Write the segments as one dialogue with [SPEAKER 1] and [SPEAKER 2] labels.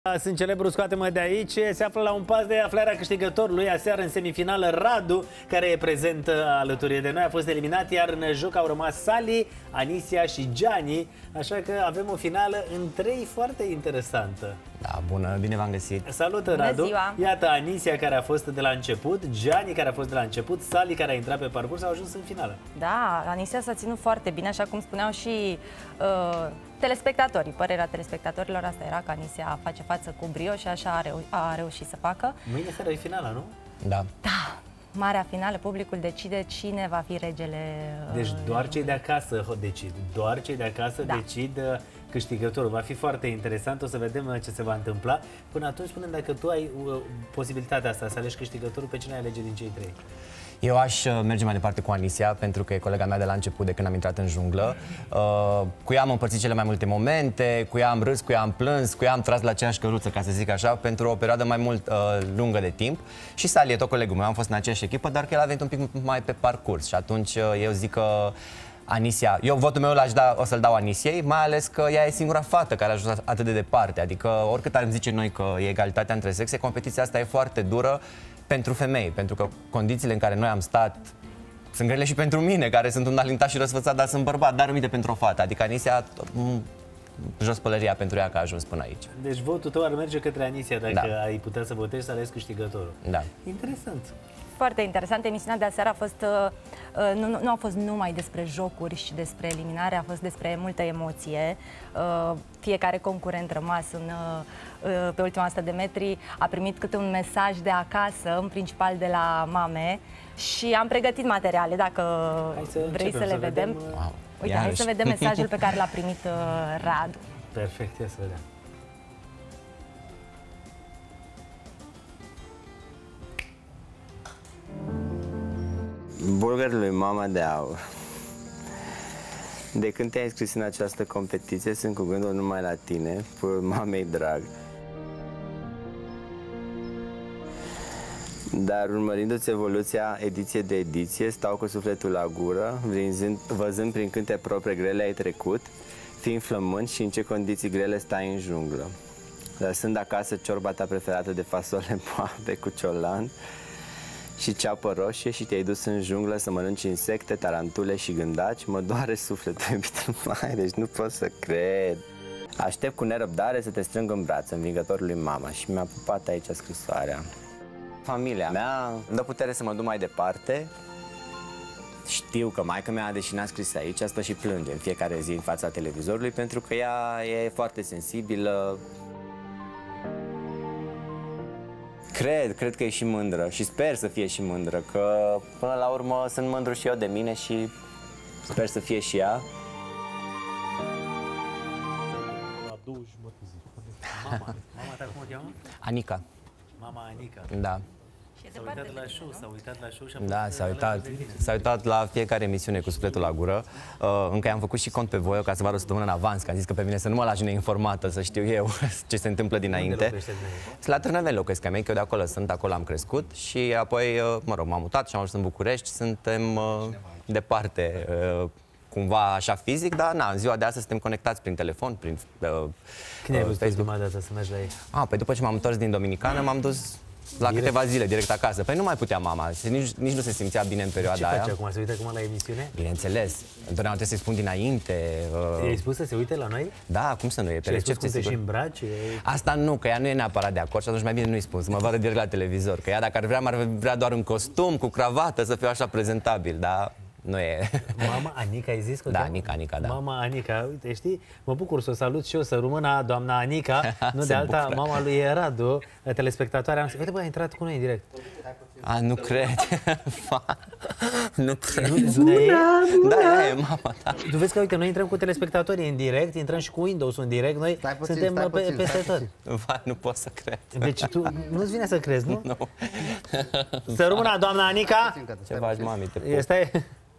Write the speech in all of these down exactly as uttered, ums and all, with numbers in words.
[SPEAKER 1] Sunt celebru, scoate-mă de aici. Se află la un pas de aflarea câștigătorului. Aseară în semifinală Radu, care e prezent alături de noi, a fost eliminat, iar în joc au rămas Sali, Anisia și Gianni. Așa că avem o finală în trei foarte interesantă.
[SPEAKER 2] Da, bună, bine v-am găsit.
[SPEAKER 1] Salută, Radu. Iată, Anisia, care a fost de la început, Gianni, care a fost de la început, Sali, care a intrat pe parcurs, au ajuns în finală.
[SPEAKER 3] Da, Anisia s-a ținut foarte bine, așa cum spuneau și uh, telespectatorii. Părerea telespectatorilor asta era că Anisia face față cu brio și așa a, reu a reușit să facă.
[SPEAKER 1] Mâine seara e finala, nu?
[SPEAKER 2] Da.
[SPEAKER 3] Da. Marea finală, publicul decide cine va fi regele.
[SPEAKER 1] Deci doar cei de acasă decid. Doar cei de acasă da. decid câștigătorul. Va fi foarte interesant, o să vedem ce se va întâmpla. Până atunci, spune-mi, dacă tu ai uh, posibilitatea asta să alegi câștigătorul, pe cine ai alege din cei trei?
[SPEAKER 2] Eu aș merge mai departe cu Anisia, pentru că e colega mea de la început, de când am intrat în junglă. Uh, cu ea am împărțit cele mai multe momente, cu ea am râs, cu ea am plâns, cu ea am tras la aceeași căruță, ca să zic așa, pentru o perioadă mai mult uh, lungă de timp. Și Sali e tot colegul meu, am fost în aceeași echipă, dar că el a venit un pic mai pe parcurs. Și atunci uh, eu zic că Anisia, eu votul meu l-aș da, o să-l dau Anisiei, mai ales că ea e singura fată care a ajuns atât de departe. Adică oricât ar zice noi că e egalitatea între sexe, competiția asta e foarte dură pentru femei, pentru că condițiile în care noi am stat sunt grele și pentru mine, care sunt un alintat și răsfățat, dar sunt bărbat, dar uite pentru o fată. Adică Anisia, jos pălăria pentru ea că a ajuns până aici.
[SPEAKER 1] Deci votul tău ar merge către Anisia dacă da. ai putea să votezi, să alegi câștigătorul.
[SPEAKER 2] Da.
[SPEAKER 1] Interesant.
[SPEAKER 3] Foarte interesant. Emisiunea de aseară a fost, uh, nu, nu a fost numai despre jocuri și despre eliminare, a fost despre multă emoție. Uh, fiecare concurent rămas în, uh, pe ultima sută de metri a primit câte un mesaj de acasă, în principal de la mame, și am pregătit materiale, dacă
[SPEAKER 1] să
[SPEAKER 3] vrei să le
[SPEAKER 1] să
[SPEAKER 3] vedem.
[SPEAKER 1] vedem.
[SPEAKER 2] Wow.
[SPEAKER 3] Uite, hai să vedem mesajul pe care l-a primit uh, Radu.
[SPEAKER 1] Perfect, ia să vedem.
[SPEAKER 4] Bulgarul lui Mama de Aur. De când te-ai înscris în această competiție, sunt cu gândul numai la tine, pur mamei drag. Dar urmărindu-ți evoluția ediție de ediție, stau cu sufletul la gură, vrinzând, văzând prin câte probe grele ai trecut, fiind flămând și în ce condiții grele stai în junglă. Lăsând acasă ciorba ta preferată de fasole poape cu ciolan și ceapă roșie și te-ai dus în junglă să mănânci insecte, tarantule și gândaci, mă doare sufletul, iubitul mai, deci nu pot să cred. Aștept cu nerăbdare să te strâng în braț, învingătorul lui Mama, și mi-a pupat aici scrisoarea. Familia mea îmi dă putere să mă duc mai departe. Știu că maica mea, deși n-a scris aici, asta și plânge în fiecare zi în fața televizorului, pentru că ea e foarte sensibilă. Cred, cred că e și mândră și sper să fie și mândră, că până la urmă sunt mândru și eu de mine și sper să fie și ea.
[SPEAKER 1] Mama, mama ta cum o cheamă?
[SPEAKER 2] Anica.
[SPEAKER 1] Mama Anica.
[SPEAKER 2] Da.
[SPEAKER 1] S-a uitat la show, s-a uitat la show și a
[SPEAKER 2] Da, s-a uitat, s-a uitat la fiecare emisiune cu sufletul la gură. Uh, încă am făcut și cont pe voi, ca să vă arăt o săptămână în avans, că am zis că pe mine să nu mă lași neinformată, să știu eu ce se întâmplă dinainte. Sunt la Târnăveni locuiesc, că eu de acolo sunt, acolo am crescut și apoi, uh, mă rog, m-am mutat și am ajuns în București, suntem uh, departe, uh, cumva așa fizic, dar na, în ziua de astăzi suntem conectați prin telefon, prin uh,
[SPEAKER 1] Când ai văzut prima dată să mergi la ei?
[SPEAKER 2] Ah, păi după ce m-am întors din Dominicană, m-am dus la direct? câteva zile, direct acasă. Păi nu mai putea mama, nici, nici nu se simțea bine în perioada
[SPEAKER 1] ce
[SPEAKER 2] aia.
[SPEAKER 1] Ce face acum? Se uită acum la emisiune?
[SPEAKER 2] Bineînțeles. Întotdeauna trebuie să-i spun dinainte.
[SPEAKER 1] Uh... I-ai spus să se uite la noi?
[SPEAKER 2] Da, cum să nu, e pe recepție,
[SPEAKER 1] sigur. Și îmbraci? E...
[SPEAKER 2] Asta nu, că ea nu e neapărat de acord și atunci mai bine nu-i spun, să mă vadă direct la televizor. Că ea dacă ar vrea, m-ar vrea doar în costum, cu cravată, să fiu așa prezentabil, dar nu e.
[SPEAKER 1] Mama Anica, ai zis că?
[SPEAKER 2] Da, Anica, Anica, da.
[SPEAKER 1] Mama Anica, uite, știi, mă bucur să o salut și eu, să rămână doamna Anica, nu de alta, bucură. Mama lui Radu, telespectatoarea. Uite, bă, a intrat cu noi în direct.
[SPEAKER 2] A, nu cred. Nu cred.
[SPEAKER 1] Nu, bună,
[SPEAKER 2] da, e mama, da.
[SPEAKER 1] Tu vezi că, uite, noi intrăm cu telespectatorii în direct, intrăm și cu Windows în direct, noi stai puțin, suntem stai pe, puțin, peste tot.
[SPEAKER 2] Va, nu pot să cred.
[SPEAKER 1] Deci tu nu-ți vine să crezi, nu?
[SPEAKER 2] Nu.
[SPEAKER 1] Să rămână doamna Anica.
[SPEAKER 2] Ce faci, mami, te pup.
[SPEAKER 1] Este...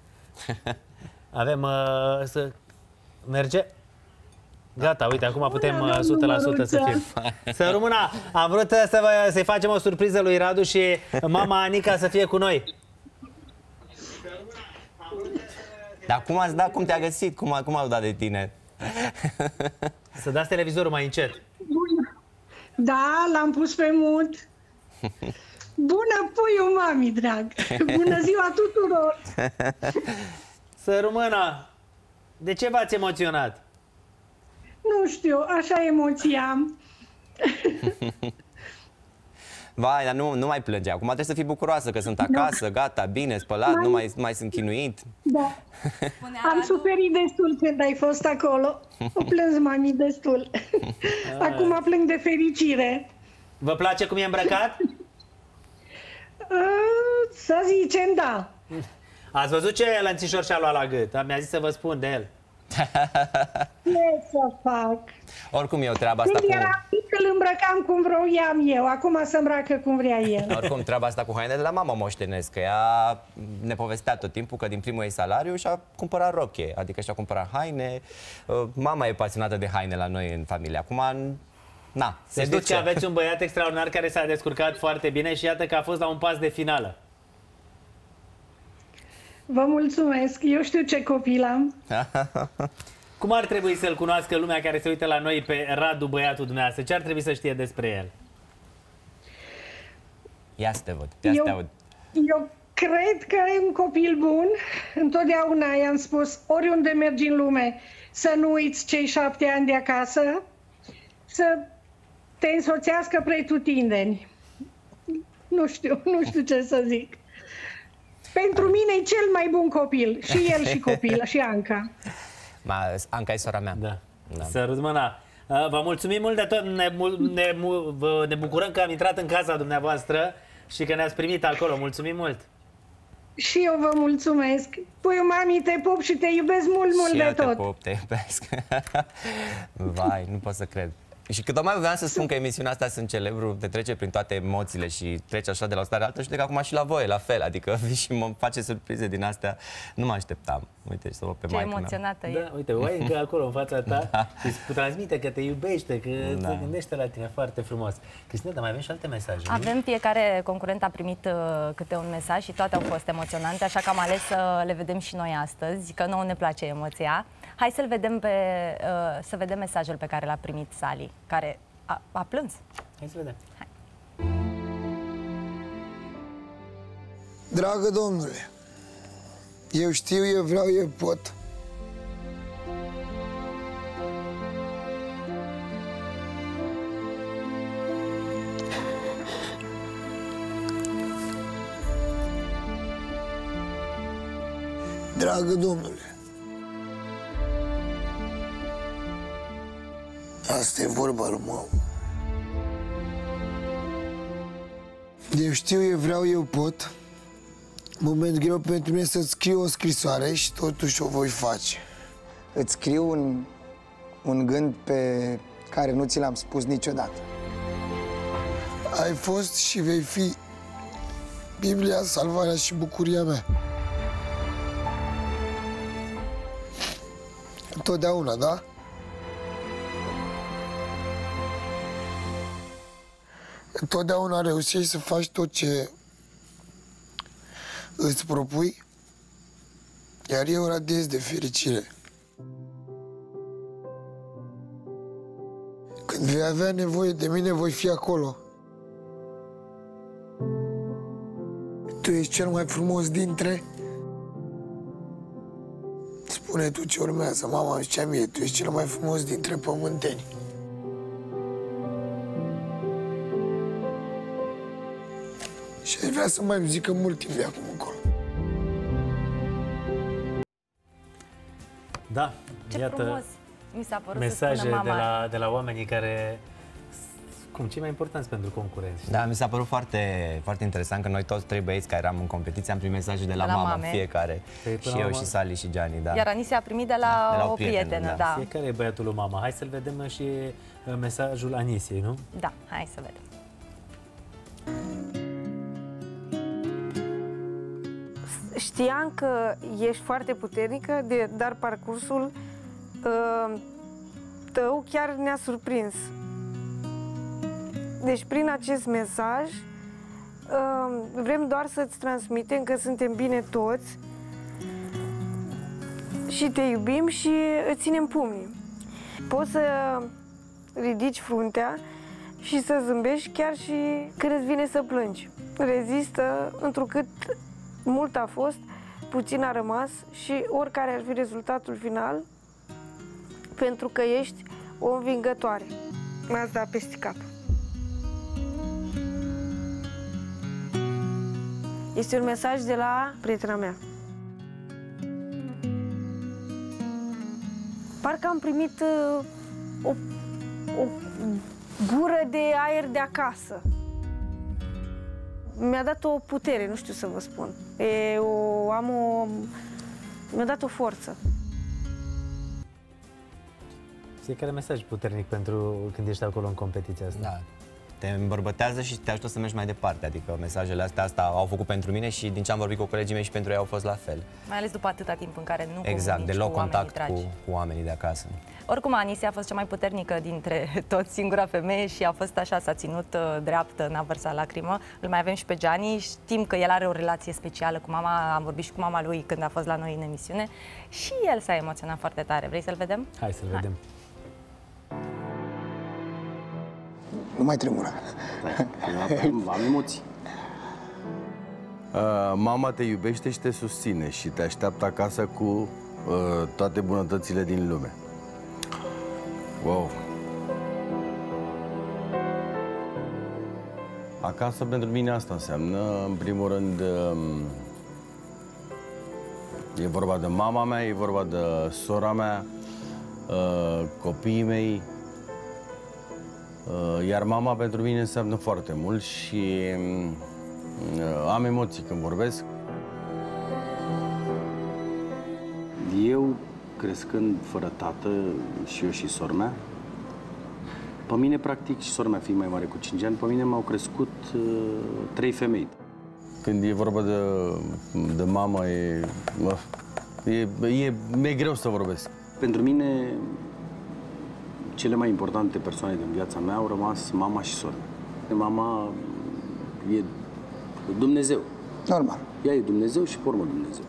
[SPEAKER 1] Avem uh, să merge. Gata, uite, acum putem uh, o sută la sută să fim. Să rămână, am vrut să vă, să-i facem o surpriză lui Radu și mama Anica să fie cu noi.
[SPEAKER 2] Dar cum ați dat, cum te-a găsit, cum, cum au dat de tine?
[SPEAKER 1] Să dați televizorul mai încet.
[SPEAKER 5] Bună! Da, l-am pus pe mut. Bună, puiul mami, drag! Bună ziua tuturor!
[SPEAKER 1] Să rămână! De ce v-ați emoționat?
[SPEAKER 5] Nu știu, așa emoții am.
[SPEAKER 2] Vai, dar nu, nu mai plânge. Acum trebuie să fii bucuroasă că sunt acasă, no. gata, bine, spălat, mai... nu mai, mai sunt chinuit.
[SPEAKER 5] Da. Am suferit destul când ai fost acolo. O plâns, mami, destul. Acum plâng de fericire.
[SPEAKER 1] Vă place cum e îmbrăcat?
[SPEAKER 5] Să zicem, da.
[SPEAKER 1] Ați văzut ce lănțișor și-a luat la gât? Mi-a zis să vă spun de el.
[SPEAKER 5] Ce să fac?
[SPEAKER 2] Oricum eu treaba asta
[SPEAKER 5] Când
[SPEAKER 2] cu...
[SPEAKER 5] era mic, îl îmbrăcam cum vroiam eu. Acum se îmbracă cum vrea el.
[SPEAKER 2] Oricum treaba asta cu haine de la mama moștenesc. Că ea ne povestea tot timpul că din primul ei salariu și-a cumpărat rochie. Adică și-a cumpărat haine. Mama e pasionată de haine la noi în familie. Acum... Na,
[SPEAKER 1] se duce. Știți că aveți un băiat extraordinar care s-a descurcat foarte bine și iată că a fost la un pas de finală.
[SPEAKER 5] Vă mulțumesc. Eu știu ce copil am.
[SPEAKER 1] Cum ar trebui să-l cunoască lumea care se uită la noi pe Radu, băiatul dumneavoastră? Ce ar trebui să știe despre el?
[SPEAKER 2] Ia să te văd, ia
[SPEAKER 5] eu,
[SPEAKER 2] să te aud.
[SPEAKER 5] Eu cred că e un copil bun. Întotdeauna i-am spus, oriunde mergi în lume, să nu uiți cei șapte ani de acasă, să te însoțească pretutindeni. Nu știu, nu știu ce să zic. Pentru mine e cel mai bun copil. Și el și copil, și Anca.
[SPEAKER 2] Ma, Anca e sora mea.
[SPEAKER 1] Da. Da. Să răzmâna. Vă mulțumim mult de tot. Ne, ne, ne bucurăm că am intrat în casa dumneavoastră și că ne-ați primit acolo. Mulțumim mult.
[SPEAKER 5] Și eu vă mulțumesc. Puiu, mami, te pup și te iubesc mult, mult
[SPEAKER 2] și
[SPEAKER 5] de
[SPEAKER 2] eu
[SPEAKER 5] tot.
[SPEAKER 2] te pup, te iubesc. Vai, nu pot să cred. Și cât mai vreau să spun că emisiunea asta Sunt Celebru te trece prin toate emoțiile și trece așa de la o stare altă și de că acum și la voi, la fel. Adică vii și mă face surprize din astea. Nu mă așteptam. Uite, să o pe maică mea.
[SPEAKER 3] Ce emoționată e.
[SPEAKER 1] Da, uite, o ai încă acolo în fața ta da. Și îți transmite că te iubește, că da. Te gândește la tine foarte frumos. Cristina, dar mai avem și alte mesaje.
[SPEAKER 3] Avem,
[SPEAKER 1] nu?
[SPEAKER 3] Fiecare concurent a primit uh, câte un mesaj și toate au fost emoționante, așa că am ales să le vedem și noi astăzi, că nouă ne place emoția. Hai să-l vedem pe, uh, să vedem mesajul pe care l-a primit Sally, care a, a plâns.
[SPEAKER 1] Hai să vedem.
[SPEAKER 3] Hai.
[SPEAKER 6] Dragă domnule, eu știu, eu vreau, eu pot. Dragă domnule, asta e vorba rămău. Eu știu, eu vreau, eu pot. Moment greu pentru mine să-ți scriu o scrisoare și totuși o voi face.
[SPEAKER 7] Îți scriu un, un gând pe care nu ți l-am spus niciodată.
[SPEAKER 6] Ai fost și vei fi Biblia, salvarea și bucuria mea. Întotdeauna, da? Întotdeauna reușești să faci tot ce îți propui, iar eu radiez de fericire. Când vei avea nevoie de mine, voi fi acolo. Tu ești cel mai frumos dintre... Spune tu ce urmează, mama îmi zicea mie, tu ești cel mai frumos dintre pământeni. Și aș vrea să mai zică mult timp de acum încolo.
[SPEAKER 1] Da,
[SPEAKER 3] ce
[SPEAKER 1] iată
[SPEAKER 3] frumos mi s-a părut
[SPEAKER 1] mesaje
[SPEAKER 3] să spună mama.
[SPEAKER 1] de la, de la oamenii care, cum, cei mai importanți pentru concurenți.
[SPEAKER 2] Da, mi s-a părut foarte, foarte interesant că noi toți trei băieți care eram în competiție am primit mesaje de la,
[SPEAKER 3] de la
[SPEAKER 2] mama,
[SPEAKER 3] mame.
[SPEAKER 2] Fiecare.
[SPEAKER 1] Păi,
[SPEAKER 2] și eu
[SPEAKER 1] mama.
[SPEAKER 2] Și Sally și Gianni, da.
[SPEAKER 3] Iar Anisia a primit de la,
[SPEAKER 2] de la
[SPEAKER 3] o,
[SPEAKER 2] o
[SPEAKER 3] prietenă,
[SPEAKER 2] prietenă,
[SPEAKER 3] da.
[SPEAKER 2] da.
[SPEAKER 1] Fiecare e băiatul lui mama. Hai să-l vedem și uh, mesajul Anisiei, nu?
[SPEAKER 3] Da, hai să vedem.
[SPEAKER 8] Știam că ești foarte puternică, de, dar parcursul uh, tău chiar ne-a surprins. Deci, prin acest mesaj, uh, vrem doar să-ți transmitem că suntem bine toți și te iubim și îți ținem pumnii. Poți să ridici fruntea, și să zâmbești chiar și când îți vine să plângi. Rezistă, întrucât mult a fost, puțin a rămas și oricare ar fi rezultatul final, pentru că ești o învingătoare. M-ați dat peste cap. Este un mesaj de la prietena mea. Parcă am primit uh, o, o gură de aer de acasă. Mi-a dat o putere, nu știu să vă spun. E o, am o... Mi-a dat o forță.
[SPEAKER 1] Fiecare mesaj puternic pentru când ești acolo în competiția asta.
[SPEAKER 2] Da. Te îmbărbătează și te ajută să mergi mai departe. Adică mesajele astea asta au făcut pentru mine și din ce am vorbit cu colegii mei și pentru ei au fost la fel.
[SPEAKER 3] Mai ales după atâta timp în care nu
[SPEAKER 2] exact, deloc
[SPEAKER 3] cu
[SPEAKER 2] contact cu, cu oamenii de acasă.
[SPEAKER 3] Oricum, Anisia a fost cea mai puternică dintre toți, singura femeie și a fost așa, s-a ținut uh, dreaptă, n-a vărsat lacrimă. Îl mai avem și pe Gianni, știm că el are o relație specială cu mama, am vorbit și cu mama lui când a fost la noi în emisiune și el s-a emoționat foarte tare. Vrei să-l vedem?
[SPEAKER 1] Hai să-l vedem.
[SPEAKER 7] Nu mai tremura.
[SPEAKER 9] Am, am emoții. Uh, mama te iubește și te susține și te așteaptă acasă cu uh, toate bunătățile din lume. Wow! Acasă pentru mine asta înseamnă, în primul rând, uh, e vorba de mama mea, e vorba de sora mea, uh, copiii mei. Iar mama pentru mine înseamnă foarte mult și am emoții când vorbesc. Eu, crescând fără tată, și eu și sora mea, pe mine, practic, și sora mea fiind mai mare cu cinci ani, pe mine m-au crescut uh, trei femei. Când e vorba de, de mama, e, e, e, e greu să vorbesc. Pentru mine, cele mai importante persoane din viața mea au rămas mama și sora. Mama e Dumnezeu.
[SPEAKER 7] Normal.
[SPEAKER 9] Ea e Dumnezeu și pe urmă Dumnezeu.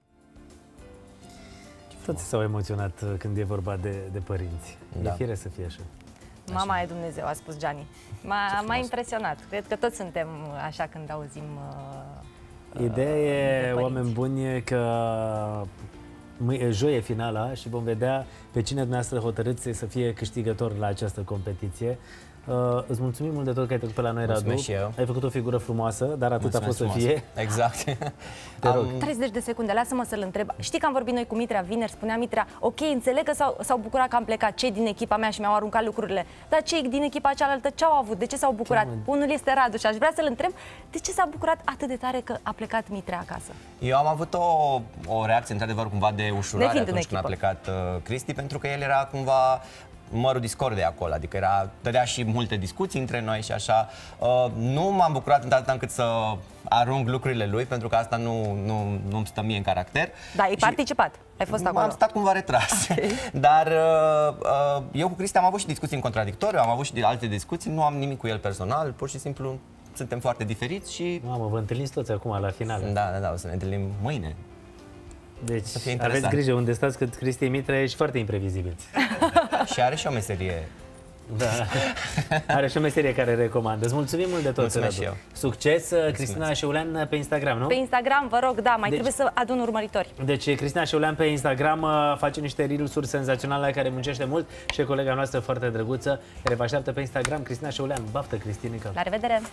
[SPEAKER 1] Toți s-au emoționat când e vorba de, de părinți. Da. E fire să fie așa.
[SPEAKER 3] Mama e Dumnezeu, a spus Gianni. M-a impresionat. Cred că toți suntem așa când auzim uh,
[SPEAKER 1] Ideea e, oameni buni, că joi e finala și vom vedea pe cine dumneavoastră hotărâți să fie câștigător la această competiție. Uh, îți mulțumim mult de tot că ai trecut pe la noi, Radu. Ai făcut o figură frumoasă, dar atât Mulțumesc a fost frumos. Să fie.
[SPEAKER 2] Exact.
[SPEAKER 3] Te rog. treizeci de secunde, lasă-mă să-l întreb. Știi că am vorbit noi cu Mitrea vineri, spunea Mitrea, ok, înțeleg că s-au bucurat că am plecat cei din echipa mea și mi-au aruncat lucrurile, dar cei din echipa cealaltă ce au avut? De ce s-au bucurat? Unul este Radu și aș vrea să-l întreb de ce s-a bucurat atât de tare că a plecat Mitrea acasă.
[SPEAKER 2] Eu am avut o, o reacție, într-adevăr, cumva de ușurare atunci când a plecat uh, Cristi, pentru că el era cumva mărul discordei acolo, adică era, dădea și multe discuții între noi și așa. Uh, nu m-am bucurat într-atât încât să arunc lucrurile lui, pentru că asta nu, nu, nu-mi stă mie în caracter.
[SPEAKER 3] Da, ai participat, ai fost acolo.
[SPEAKER 2] Am stat cumva retras. Okay. Dar uh, uh, eu cu Cristi am avut și discuții în contradictoriu, am avut și alte discuții, nu am nimic cu el personal, pur și simplu suntem foarte diferiți și...
[SPEAKER 1] Mamă, vă întâlniți toți acum la final.
[SPEAKER 2] Da, da, da, o să ne întâlnim mâine.
[SPEAKER 1] Deci aveți grijă unde stați, că Cristi Mitrea ești foarte imprevizibil.
[SPEAKER 2] Și are și o meserie.
[SPEAKER 1] Da, are și o meserie care recomandă. Îți mulțumim mult de tot.
[SPEAKER 2] Mulțumesc și eu.
[SPEAKER 1] Succes. Mulțumesc. Cristina Șeulean pe Instagram, nu?
[SPEAKER 3] Pe Instagram, vă rog, da, mai deci, trebuie să adun urmăritori.
[SPEAKER 1] Deci Cristina Șeulean pe Instagram face niște reels-uri senzaționale, care muncește mult și e colega noastră foarte drăguță, care vă așteaptă pe Instagram. Cristina Șeulean, baftă, Cristinică.
[SPEAKER 3] La revedere!